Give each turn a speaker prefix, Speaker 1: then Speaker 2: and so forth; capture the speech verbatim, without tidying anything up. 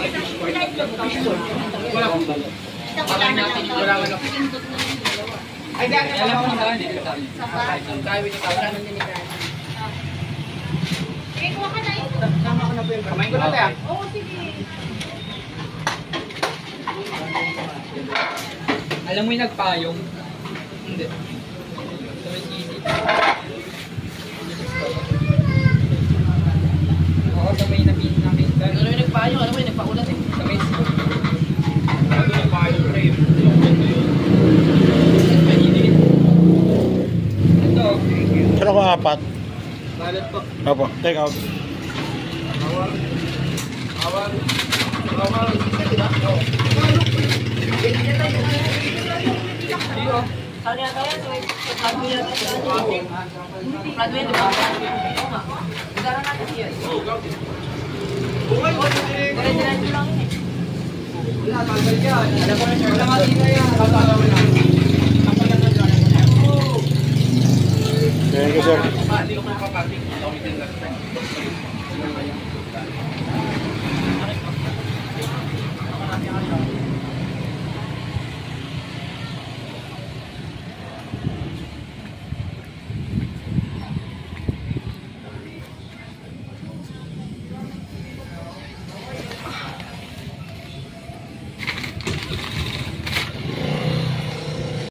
Speaker 1: Wala akong balo. Parang natin yung wala wala. Ay, di ako alam mo na din. Ang kaya with the camera.
Speaker 2: Eh, kuha ka na ito.
Speaker 1: Sama ko na po yung kamay ko na tayo.
Speaker 2: Oo, sige.
Speaker 1: Alam mo yung nagpayong? Hindi. Sa may sisi. Oo, sa may nabis namin. Ano yung nagpayong? Alam mo yung nagpaulat eh. Sa may sisi. Ano yung nagpayong frame? Ito.
Speaker 3: Sino ko apat?
Speaker 1: Balot po.
Speaker 3: Opo, take out.
Speaker 1: Awang. Awang. Awang. Diba? Oo. Iyo.
Speaker 2: Saan yata yan? Pagkado yata yan. Pagkado yan, diba? Oo nga. Pagkado natin siya.
Speaker 1: Oo, gawin. Bungay mo.
Speaker 2: Dire-diretso lang yun eh.
Speaker 1: Wala, tanggal yan. Alam mo na siya. Wala nga din na yan. Tatalaw na. Kapalan na dyan.
Speaker 3: Thank you, sir.
Speaker 1: Hindi ko kapapatik. Gamitin lang. Thank you.